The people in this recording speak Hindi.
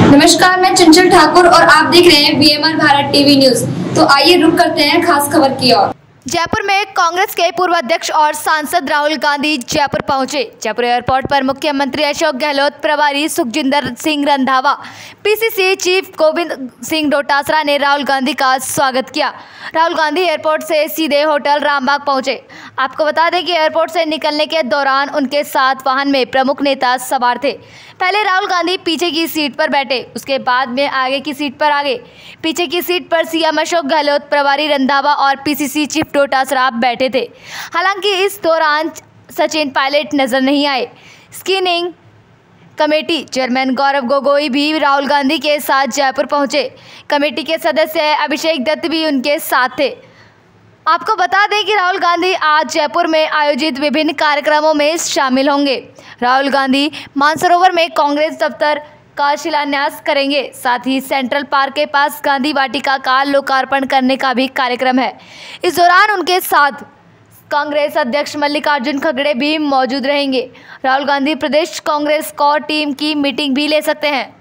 नमस्कार, मैं चंचल ठाकुर और आप देख रहे हैं बीएमआर भारत टीवी न्यूज। तो आइए रुक करते हैं खास खबर की ओर। जयपुर में कांग्रेस के पूर्व अध्यक्ष और सांसद राहुल गांधी जयपुर पहुंचे। जयपुर एयरपोर्ट पर मुख्यमंत्री अशोक गहलोत, प्रभारी सुखजिंदर सिंह रंधावा, पीसीसी चीफ गोविंद सिंह डोटासरा ने राहुल गांधी का स्वागत किया। राहुल गांधी एयरपोर्ट से सीधे होटल रामबाग पहुंचे। आपको बता दें कि एयरपोर्ट से निकलने के दौरान उनके साथ वाहन में प्रमुख नेता सवार थे। पहले राहुल गांधी पीछे की सीट पर बैठे, उसके बाद में आगे की सीट पर आ गए। पीछे की सीट पर सीएम अशोक गहलोत, प्रभारी रंधावा और पीसीसी चीफ डोटासरा बैठे थे। हालांकि इस दौरान सचिन पायलट नजर नहीं आए। Screening committee chairman Gaurav Gogoi भी राहुल गांधी के साथ जयपुर पहुंचे। कमेटी के सदस्य अभिषेक दत्त भी उनके साथ थे। आपको बता दें कि राहुल गांधी आज जयपुर में आयोजित विभिन्न कार्यक्रमों में शामिल होंगे। राहुल गांधी मानसरोवर में कांग्रेस दफ्तर का शिलान्यास करेंगे। साथ ही सेंट्रल पार्क के पास गांधी वाटिका का लोकार्पण करने का भी कार्यक्रम है। इस दौरान उनके साथ कांग्रेस अध्यक्ष मल्लिकार्जुन खड़गे भी मौजूद रहेंगे। राहुल गांधी प्रदेश कांग्रेस कोर टीम की मीटिंग भी ले सकते हैं।